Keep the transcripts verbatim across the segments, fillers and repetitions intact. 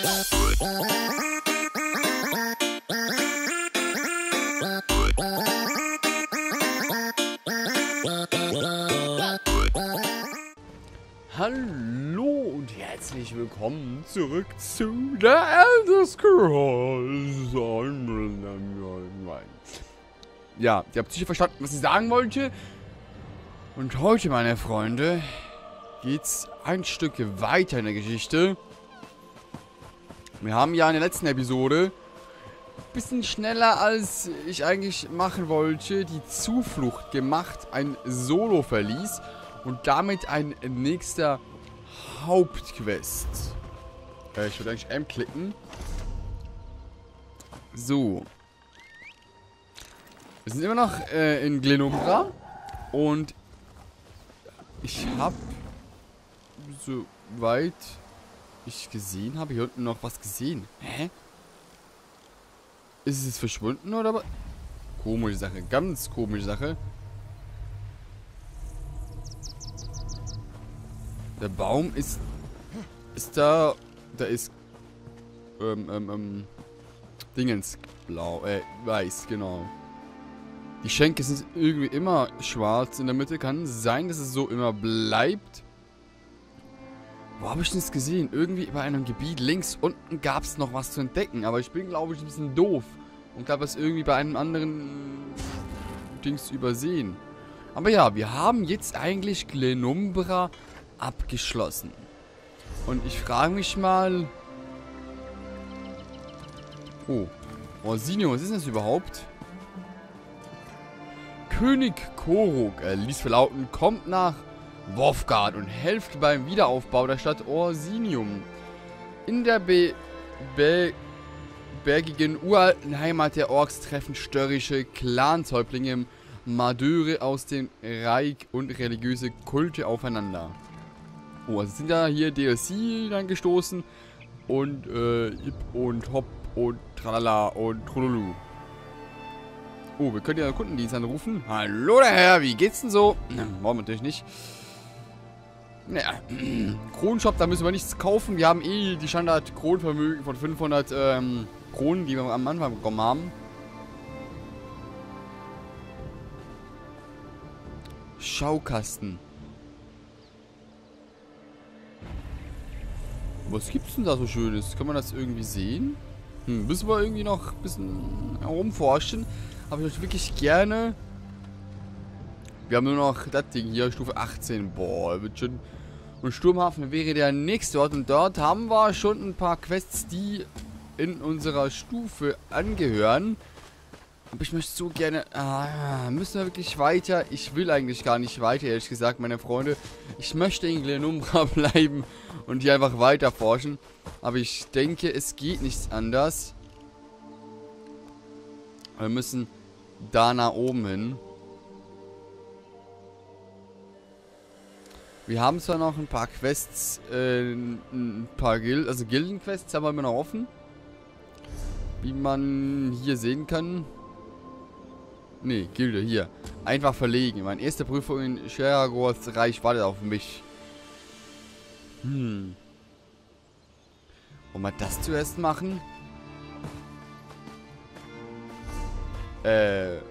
Hallo und herzlich willkommen zurück zu der Elder Scrolls Online. Ja, ihr habt sicher verstanden, was ich sagen wollte. Und heute, meine Freunde, geht's ein Stück weiter in der Geschichte. Wir haben ja in der letzten Episode ein bisschen schneller, als ich eigentlich machen wollte, die Zuflucht gemacht, ein Solo-Verlies. Und damit ein nächster Hauptquest. Äh, ich würde eigentlich M klicken. So. Wir sind immer noch äh, in Glenumbra. Und ich habe, soweit ich gesehen habe, hier unten noch was gesehen. Hä? Ist es verschwunden oder was? Komische Sache, ganz komische Sache. Der Baum ist, ist da, da ist, ähm, ähm, ähm, Dingens, blau, äh, weiß, genau. Die Schenke sind irgendwie immer schwarz in der Mitte, kann sein, dass es so immer bleibt. Wo habe ich denn das gesehen? Irgendwie bei einem Gebiet links unten gab es noch was zu entdecken, aber ich bin, glaube ich, ein bisschen doof und habe das irgendwie bei einem anderen Dings übersehen. Aber ja, wir haben jetzt eigentlich Glenumbra abgeschlossen. Und ich frage mich mal... Oh. Orsinium, was ist das überhaupt? König Korok, er ließ verlauten, kommt nach Wolfgard und helft beim Wiederaufbau der Stadt Orsinium. In der Be Be bergigen uralten Heimat der Orks treffen störrische Clanshäuptlinge Madeure aus dem Reich und religiöse Kulte aufeinander. Oh, also sind ja hier D L C dann gestoßen und äh, Hip und Hop und Tralala und Trululu. Oh, wir können ja den Kundendienst anrufen. Hallo der Herr, wie geht's denn so? Wollen wir natürlich nicht. Naja, Kronenshop, da müssen wir nichts kaufen. Wir haben eh die Standard-Kronenvermögen von fünfhundert ähm, Kronen, die wir am Anfang bekommen haben. Schaukasten. Was gibt's denn da so Schönes? Kann man das irgendwie sehen? Hm, müssen wir irgendwie noch ein bisschen herumforschen. Aber ich möchte wirklich gerne... Wir haben nur noch das Ding hier, Stufe achtzehn. Boah, wird schon... Und Sturmhafen wäre der nächste Ort. Und dort haben wir schon ein paar Quests, die in unserer Stufe angehören. Aber ich möchte so gerne... Ah, müssen wir wirklich weiter? Ich will eigentlich gar nicht weiter, ehrlich gesagt, meine Freunde. Ich möchte in Glenumbra bleiben und hier einfach weiter forschen. Aber ich denke, es geht nichts anders. Wir müssen da nach oben hin. Wir haben zwar noch ein paar Quests, äh, ein paar Gil also Gildenquests haben wir immer noch offen. Wie man hier sehen kann. Nee, Gilde, hier. Einfach verlegen. Meine erste Prüfung in Sheragors Reich wartet auf mich. Hm. Wollen wir das zuerst machen? Äh.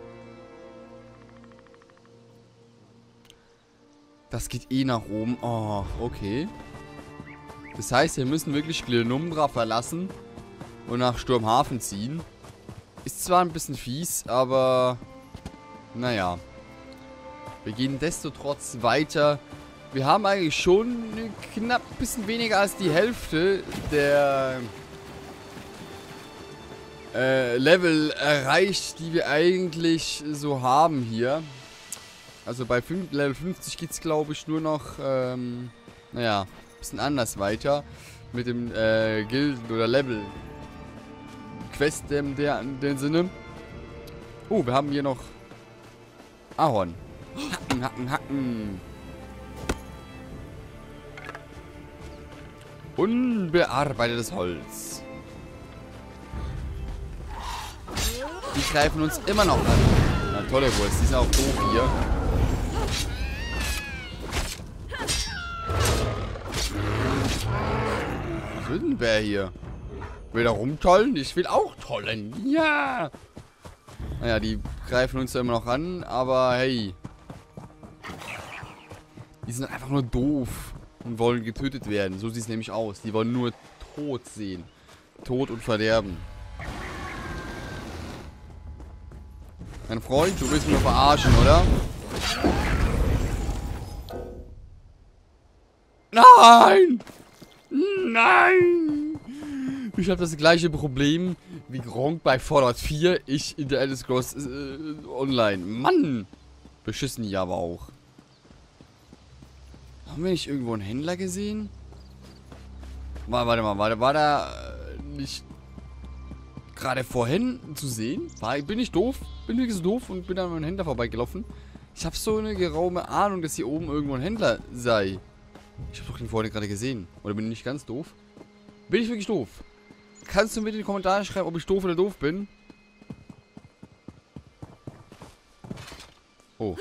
Das geht eh nach oben. Oh, okay. Das heißt, wir müssen wirklich Glenumbra verlassen und nach Sturmhafen ziehen. Ist zwar ein bisschen fies, aber... Naja. Wir gehen destotrotz weiter. Wir haben eigentlich schon knapp ein bisschen weniger als die Hälfte der äh, Level erreicht, die wir eigentlich so haben hier. Also bei Level fünfzig geht es, glaube ich, nur noch, ähm, naja, ein bisschen anders weiter. Mit dem äh, Gilden- oder Level-Quest in der, in dem Sinne. Oh, wir haben hier noch Ahorn. Hacken, hacken, hacken. Unbearbeitetes Holz. Die greifen uns immer noch an. Na, tolle Wurst. Die sind auch doof hier. Was will denn wer hier? Will er rumtollen? Ich will auch tollen. Ja. Naja, die greifen uns ja immer noch an, aber hey. Die sind einfach nur doof und wollen getötet werden. So sieht es nämlich aus. Die wollen nur Tod sehen. Tod und Verderben. Mein Freund, du willst mich nur verarschen, oder? Nein! Nein! Ich habe das gleiche Problem wie Gronk bei Fallout vier. Ich in der Elder Scrolls äh, Online. Mann! Beschissen die aber auch. Haben wir nicht irgendwo einen Händler gesehen? Mal, warte mal, warte, war da äh, nicht gerade vorhin zu sehen? War, bin ich doof? Bin ich so doof und bin an einem Händler vorbeigelaufen? Ich habe so eine geraume Ahnung, dass hier oben irgendwo ein Händler sei. Ich habe doch den vorhin gerade gesehen. Oder bin ich nicht ganz doof? Bin ich wirklich doof? Kannst du mir in die Kommentare schreiben, ob ich doof oder doof bin? Oh.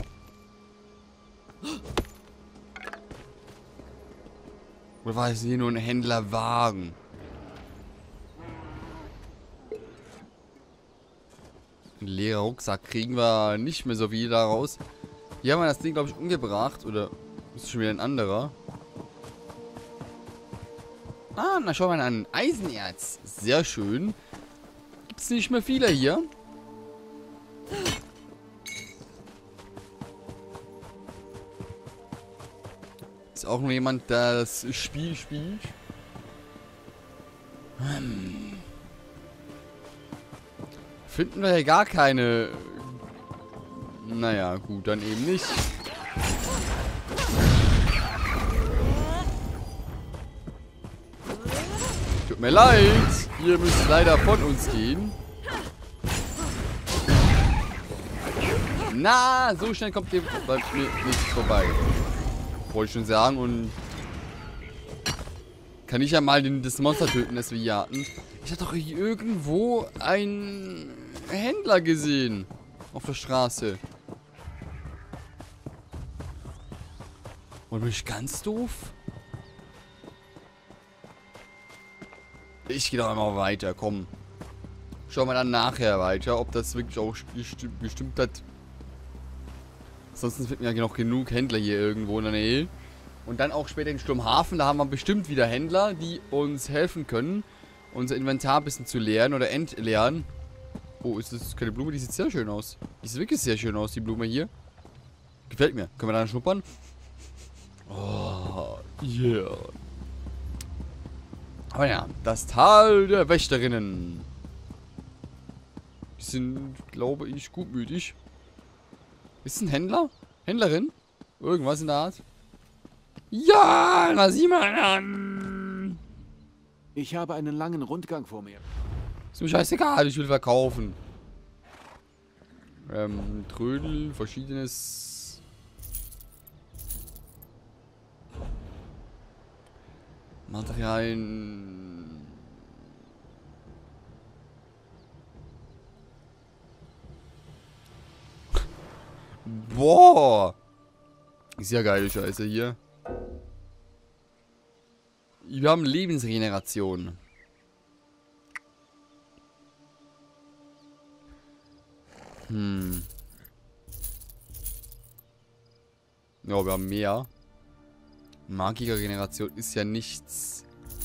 Oder war es hier nur ein Händlerwagen? Ein leerer Rucksack kriegen wir nicht mehr so viel daraus. Hier haben wir das Ding, glaube ich, umgebracht. Oder ist schon wieder ein anderer? Ah, na schau mal an. Eisenerz. Sehr schön. Gibt es nicht mehr viele hier? Ist auch nur jemand, der das Spiel spielt. Hm. Finden wir hier gar keine... Naja, gut, dann eben nicht. Tut mir leid. Ihr müsst leider von uns gehen. Na, so schnell kommt ihr bei mir nicht vorbei. Wollte ich schon sagen. Und kann ich ja mal den, das Monster töten, das wir hier hatten. Ich hatte doch irgendwo einen Händler gesehen. Auf der Straße. Und bin ich ganz doof? Ich gehe doch einmal weiter, komm. Schauen wir dann nachher weiter, ob das wirklich auch bestimmt, bestimmt hat. Ansonsten finden wir ja noch genug Händler hier irgendwo in der Nähe. Und dann auch später in Sturmhafen, da haben wir bestimmt wieder Händler, die uns helfen können, unser Inventar ein bisschen zu leeren oder entleeren. Oh, ist das keine Blume? Die sieht sehr schön aus. Die sieht wirklich sehr schön aus, die Blume hier. Gefällt mir. Können wir da schnuppern? Oh, yeah. Aber ja, das Tal der Wächterinnen. Die sind, glaube ich, gutmütig. Ist es ein Händler? Händlerin? Irgendwas in der Art? Ja, na sieh mal an. Ich habe einen langen Rundgang vor mir. Ist mir scheißegal, ich will verkaufen. Ähm, Trödel, verschiedenes. Materialien. Boah. Ist ja geile Scheiße hier. Wir haben Lebensregeneration. Hm. Ja, wir haben mehr. Magikergeneration ist ja nichts.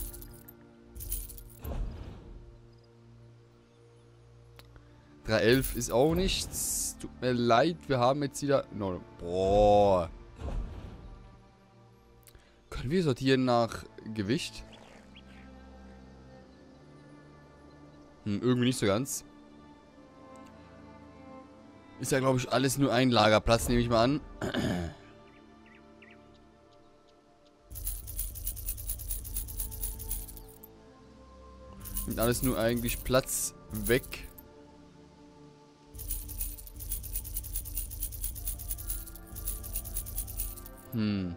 drei elf ist auch nichts. Tut mir leid, wir haben jetzt wieder... No, boah. Können wir sortieren nach Gewicht? Hm, irgendwie nicht so ganz. Ist ja, glaube ich, alles nur ein Lagerplatz, nehme ich mal an. Nimmt alles nur eigentlich Platz weg. Hm.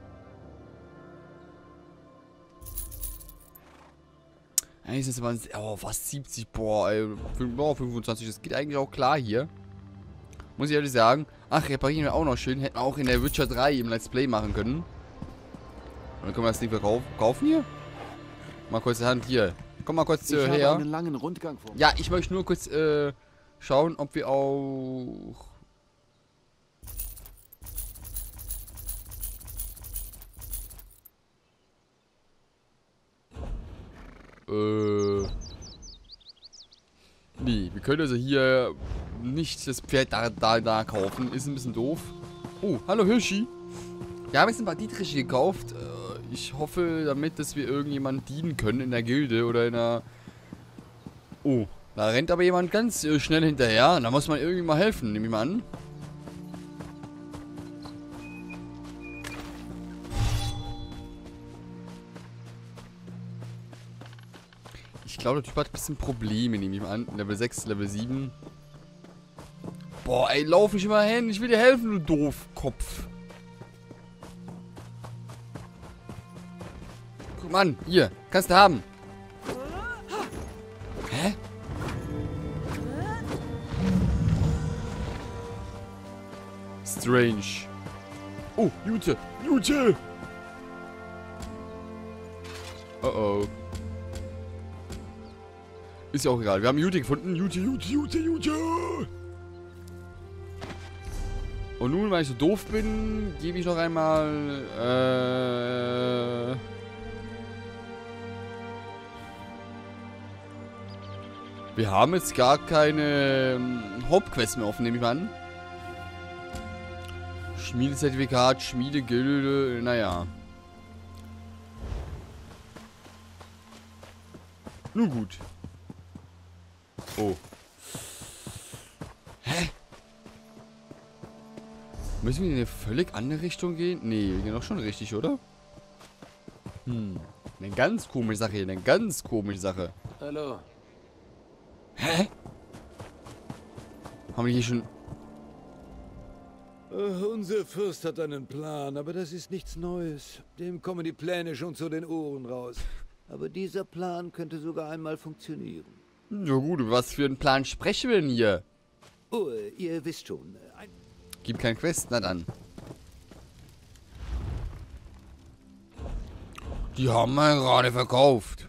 Eigentlich ist es oh, fast siebzig. Boah, ey. Boah, fünfundzwanzig. Das geht eigentlich auch klar hier. Muss ich ehrlich sagen. Ach, reparieren wir auch noch schön. Hätten wir auch in der Witcher drei im Let's Play machen können. Und dann können wir das Ding verkaufen kaufen hier. Mal kurz die Hand hier. Komm mal kurz Ich äh, habe her. einen langen Rundgang vor mir. Ja, ich möchte nur kurz äh, schauen, ob wir auch... Äh... Nee, wir können also hier nicht das Pferd da, da, da kaufen. Ist ein bisschen doof. Oh, hallo Hirschi. Wir haben jetzt ein paar Dietriche gekauft. Äh, ich hoffe damit, dass wir irgendjemandem dienen können in der Gilde oder in der... Oh, da rennt aber jemand ganz äh, schnell hinterher. Da muss man irgendwie mal helfen, nehme ich mal an. Ich glaube, der Typ hat ein bisschen Probleme, nehme ich mal an. Level sechs, Level sieben. Boah, ey, lauf nicht immer hin. Ich will dir helfen, du Doofkopf. Guck mal an, hier, kannst du haben. Hä? Strange. Oh, Jute, Jute. Oh oh. Ist ja auch egal. Wir haben Jute gefunden. Jute, Jute, Jute, Jute. Und nun, weil ich so doof bin, gebe ich noch einmal, äh... wir haben jetzt gar keine ähm, Hauptquests mehr offen, nehme ich mal an. Schmiedezertifikat, Schmiedegilde, naja. Nun gut. Oh. Hä? Müssen wir in eine völlig andere Richtung gehen? Nee, wir gehen doch schon richtig, oder? Hm. Eine ganz komische Sache hier, eine ganz komische Sache. Hallo. Hä? Haben wir hier schon... Uh, unser Fürst hat einen Plan, aber das ist nichts Neues. Dem kommen die Pläne schon zu den Ohren raus. Aber dieser Plan könnte sogar einmal funktionieren. Ja gut, was für einen Plan sprechen wir denn hier? Oh, ihr wisst schon. Ein Gib kein Quest, na dann. Die haben wir gerade verkauft.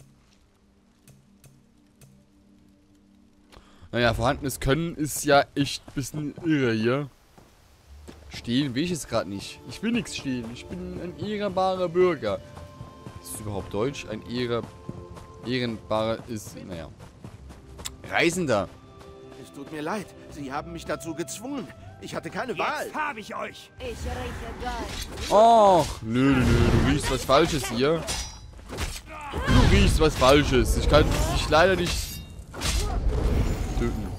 Naja, vorhandenes Können ist ja echt ein bisschen irre hier. Stehen will ich jetzt gerade nicht. Ich will nichts stehen. Ich bin ein ehrenbarer Bürger. Ist das überhaupt Deutsch? Ein Ehre, ehrenbarer ist, naja. Reisender. Es tut mir leid. Sie haben mich dazu gezwungen. Ich hatte keine Wahl. Jetzt habe ich euch. Ich rieche Gold. Ach, nö, nö, nö, du riechst was Falsches hier. Du riechst was Falsches. Ich kann dich leider nicht töten.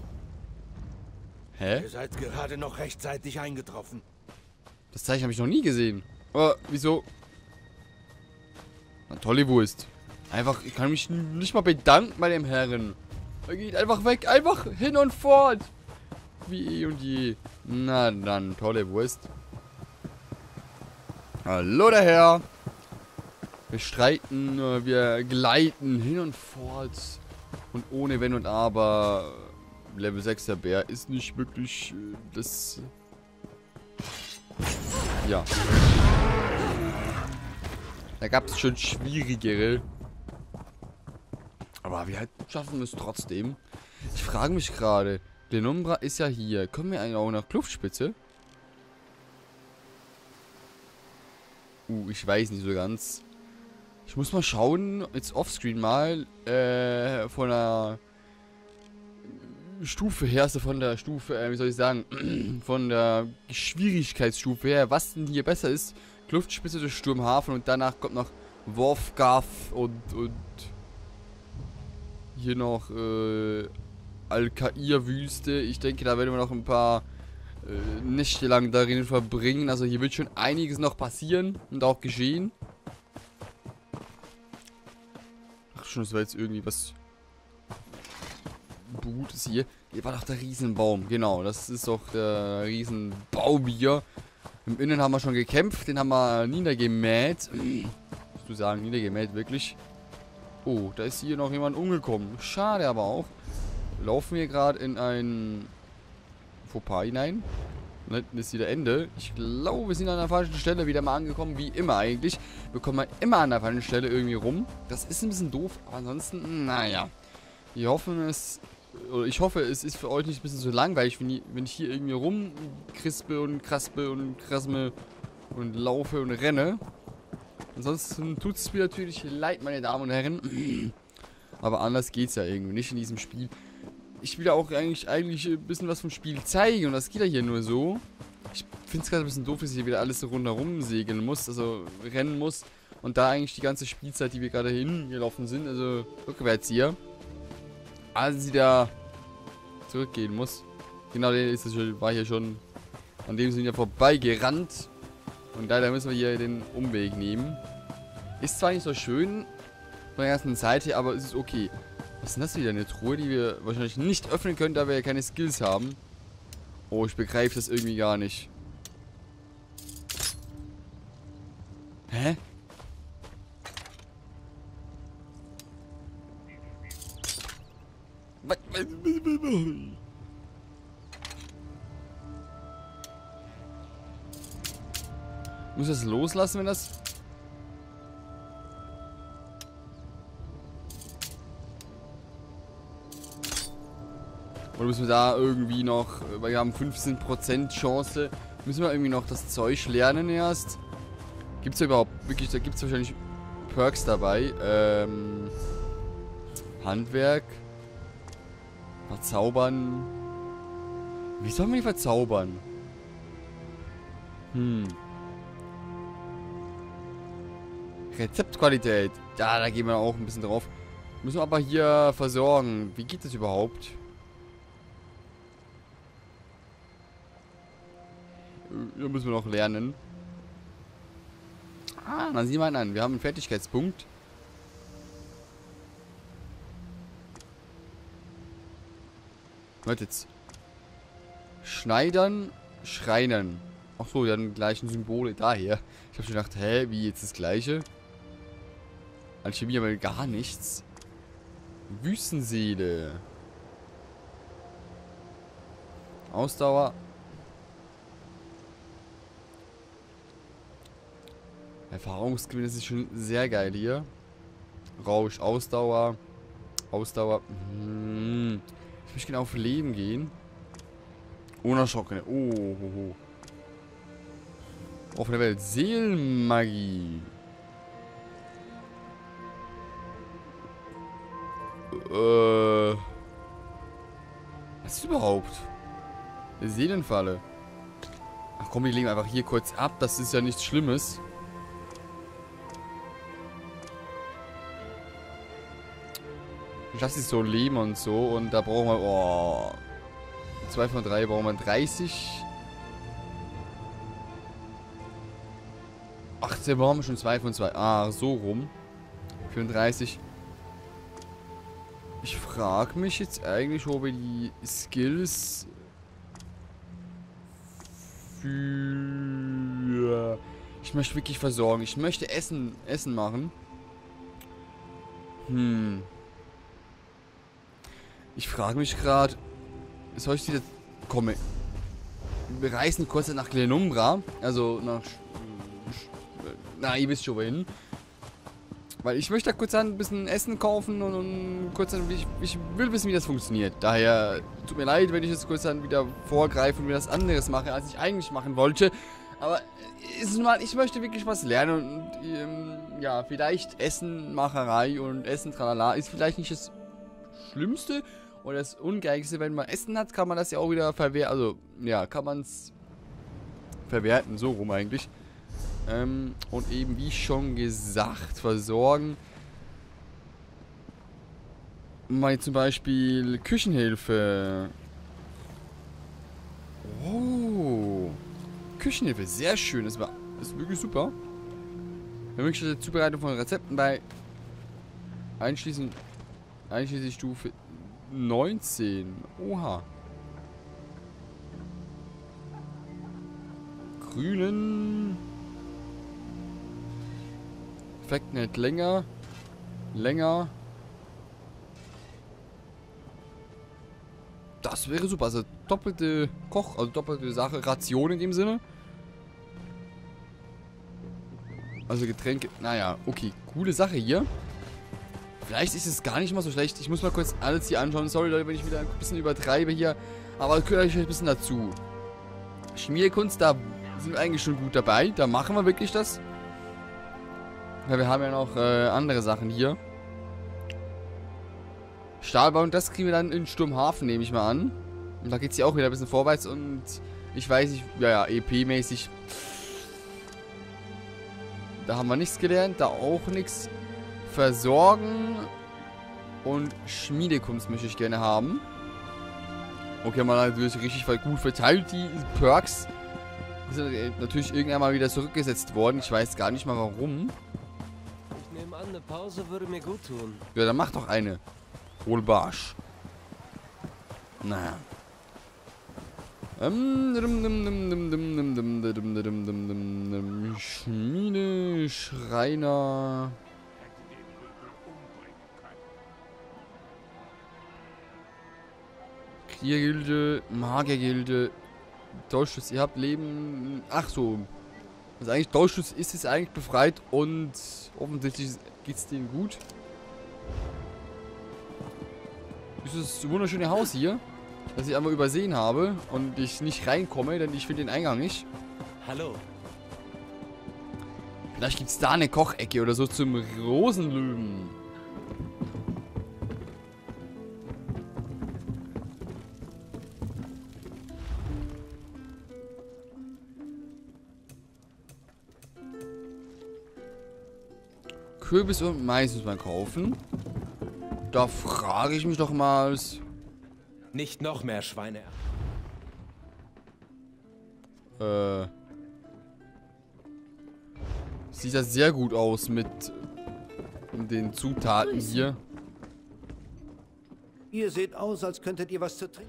Hä? Ihr seid gerade noch rechtzeitig eingetroffen. Das Zeichen habe ich noch nie gesehen. Aber wieso? Na, tolle Wurst. Einfach, ich kann mich nicht mal bedanken bei dem Herren. Er geht einfach weg. Einfach hin und fort. Wie eh und je. Na dann, tolle Wurst. Hallo der Herr. Wir streiten, wir gleiten hin und fort. Und ohne Wenn und Aber. Level sechs der Bär ist nicht wirklich das... Ja. Da gab es schon schwierigere. Aber wir halt schaffen es trotzdem. Ich frage mich gerade, Denumbra ist ja hier. Kommen wir eigentlich auch nach Kluftspitze? Uh, ich weiß nicht so ganz. Ich muss mal schauen, jetzt offscreen mal, äh, von der Stufe her, also von der Stufe, äh, wie soll ich sagen, von der Schwierigkeitsstufe her, was denn hier besser ist. Kluftspitze durch Sturmhafen und danach kommt noch Wolfgaff und, und hier noch äh, Al-Kair-Wüste. Ich denke, da werden wir noch ein paar äh, Nächte lang darin verbringen. Also hier wird schon einiges noch passieren und auch geschehen. Ach schon, das war jetzt irgendwie was Gutes hier. Hier war doch der Riesenbaum. Genau, das ist doch der Riesenbaum hier. Im Innen haben wir schon gekämpft. Den haben wir niedergemäht. Musst du sagen, niedergemäht, wirklich. Oh, da ist hier noch jemand umgekommen. Schade aber auch. Laufen wir gerade in ein Fauxpas hinein. Und hinten ist wieder Ende. Ich glaube, wir sind an der falschen Stelle wieder mal angekommen, wie immer eigentlich. Wir kommen halt immer an der falschen Stelle irgendwie rum. Das ist ein bisschen doof, aber ansonsten, naja. Wir hoffen es, oder ich hoffe, es ist für euch nicht ein bisschen so langweilig, wenn ich, wenn ich hier irgendwie rumkrispe und kraspe und krasme und laufe und renne. Ansonsten tut es mir natürlich leid, meine Damen und Herren. Aber anders geht's ja irgendwie nicht in diesem Spiel. Ich will ja auch eigentlich, eigentlich ein bisschen was vom Spiel zeigen und das geht ja hier nur so. Ich finde es gerade ein bisschen doof, dass ich hier wieder alles so rundherum segeln muss, also rennen muss. Und da eigentlich die ganze Spielzeit, die wir gerade hingelaufen sind, also rückwärts hier, also wieder zurückgehen muss. Genau, der ist das schon, war hier schon, an dem sind wir vorbeigerannt. Und leider müssen wir hier den Umweg nehmen. Ist zwar nicht so schön von der ganzen Seite, aber es ist okay. Was ist denn das wieder? Eine Truhe, die wir wahrscheinlich nicht öffnen können, da wir ja keine Skills haben. Oh, ich begreife das irgendwie gar nicht. Hä? Was? Muss ich das loslassen, wenn das... Oder müssen wir da irgendwie noch, weil wir haben fünfzehn Prozent Chance, müssen wir irgendwie noch das Zeug lernen erst? Gibt es da überhaupt, wirklich, da gibt es wahrscheinlich Perks dabei. Ähm, Handwerk. Verzaubern. Wie sollen wir die verzaubern? Hm. Rezeptqualität. Ja, da gehen wir auch ein bisschen drauf. Müssen wir aber hier versorgen. Wie geht das überhaupt? Hier müssen wir noch lernen. Ah, dann sieh mal an. Wir haben einen Fertigkeitspunkt. Hört jetzt. Schneidern, Schreinern. Ach so, ja, die gleichen Symbole daher. Ich habe schon gedacht, hä, wie jetzt das gleiche? Alchemie aber gar nichts. Wüstenseele. Ausdauer. Erfahrungsgewinn, das ist schon sehr geil hier. Rausch, Ausdauer. Ausdauer. Hm. Ich möchte genau auf Leben gehen. Unerschrockene. Oh, oh, oh. Auf der Welt. Seelenmagie. Äh. Was ist überhaupt? Seelenfalle. Ach komm, wir legen einfach hier kurz ab. Das ist ja nichts Schlimmes. Das ist so Leben und so. Und da brauchen wir... Oh. zwei von drei brauchen wir dreißig. achtzehn brauchen wir schon zwei von zwei. Ah, so rum. fünfunddreißig. Ich frage mich jetzt eigentlich, ob wir die Skills für... Ich möchte wirklich versorgen. Ich möchte Essen, Essen machen. Hm. Ich frage mich gerade... Soll ich wieder... Komm, wir reisen kurz nach Glenumbra. Also nach... Na, ihr wisst schon wohin. Weil ich möchte da kurz ein bisschen Essen kaufen und, und kurz dann, ich, ich will wissen, wie das funktioniert. Daher tut mir leid, wenn ich jetzt kurz dann wieder vorgreife und wieder was anderes mache, als ich eigentlich machen wollte. Aber ist mal, ich möchte wirklich was lernen und ähm, ja, vielleicht Essenmacherei und Essen tralala ist vielleicht nicht das Schlimmste oder das Ungeeignetste. Wenn man Essen hat, kann man das ja auch wieder verwerten. Also, ja, kann man es verwerten, so rum eigentlich. Ähm, und eben, wie schon gesagt, versorgen. Mal zum Beispiel Küchenhilfe. Oh. Küchenhilfe, sehr schön. Das war das ist wirklich super. Ermöglichte Zubereitung von Rezepten bei einschließend einschließlich Stufe neunzehn. Oha. Grünen. Effekt nicht länger. Länger. Das Das wäre super. Also doppelte Koch, also doppelte Sache, Ration in dem Sinne. Also Getränke, naja, okay. Coole Sache hier. Vielleicht ist es gar nicht mal so schlecht. Ich muss mal kurz alles hier anschauen. Sorry Leute, wenn ich wieder ein bisschen übertreibe hier. Aber gehört euch ein bisschen dazu. Schmierkunst, da sind wir eigentlich schon gut dabei. Da machen wir wirklich das. Ja, wir haben ja noch äh, andere Sachen hier. Stahlbau, und das kriegen wir dann in Sturmhafen, nehme ich mal an. Und da geht es ja auch wieder ein bisschen vorwärts. Und ich weiß nicht, ja, ja, E P-mäßig. Da haben wir nichts gelernt. Da auch nichts. Versorgen und Schmiedekunst möchte ich gerne haben. Okay, mal natürlich richtig gut verteilt, die Perks. Die sind natürlich irgendwann mal wieder zurückgesetzt worden. Ich weiß gar nicht mal warum. Ich nehme an, eine Pause würde mir gut tun. Ja, dann mach doch eine. Hol Barsch. Naja. Schmiede, Schreiner. Kriegergilde, Magiergilde, Dolchschutz, ihr habt Leben. Ach so. Also eigentlich Dolchschutz ist es eigentlich befreit und offensichtlich geht es denen gut. Dieses wunderschöne Haus hier, das ich einmal übersehen habe und ich nicht reinkomme, denn ich finde den Eingang nicht. Hallo. Vielleicht gibt es da eine Kochecke oder so zum Rosenlöwen. Kürbis und Mais muss man kaufen. Da frage ich mich doch mal. Nicht noch mehr Schweine. Äh. Sieht das sehr gut aus mit den Zutaten hier. Ihr seht aus, als könntet ihr was zu trinken.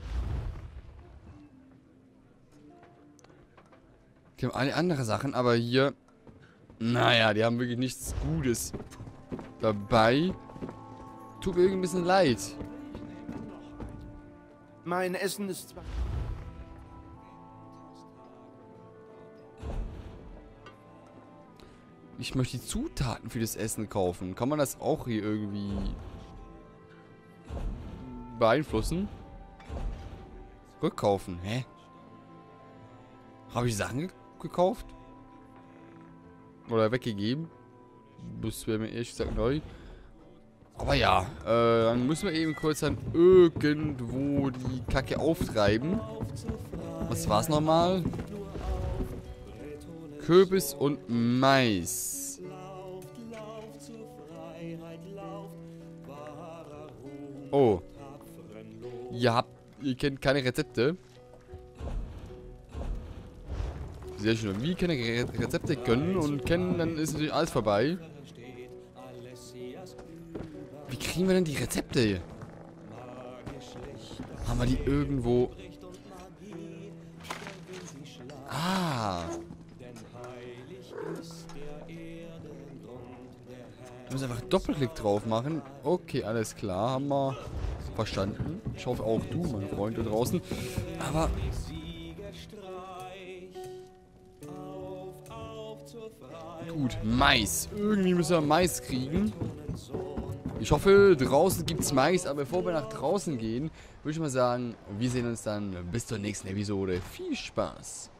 Die haben alle andere Sachen, aber hier... Naja, die haben wirklich nichts Gutes dabei. Tut mir irgendwie ein bisschen leid. Mein Essen ist zwar... Ich möchte die Zutaten für das Essen kaufen. Kann man das auch hier irgendwie beeinflussen? Rückkaufen. Hä? Habe ich Sachen ge gekauft? Oder weggegeben? Das wäre mir ehrlich gesagt neu. Aber ja, äh, dann müssen wir eben kurz dann irgendwo die Kacke auftreiben. Was war's nochmal? Kürbis und Mais. Oh. Ihr habt, ihr kennt keine Rezepte. Sehr schön. Wenn wir keine Re Rezepte können und kennen, dann ist natürlich alles vorbei. Wie kriegen wir denn die Rezepte? Haben wir die irgendwo? Ah. Ich muss einfach Doppelklick drauf machen. Okay, alles klar. Haben wir verstanden. Ich hoffe auch du, mein Freund da draußen. Aber... Gut, Mais. Irgendwie müssen wir Mais kriegen. Ich hoffe, draußen gibt es Mais. Aber bevor wir nach draußen gehen, würde ich mal sagen, wir sehen uns dann bis zur nächsten Episode. Viel Spaß.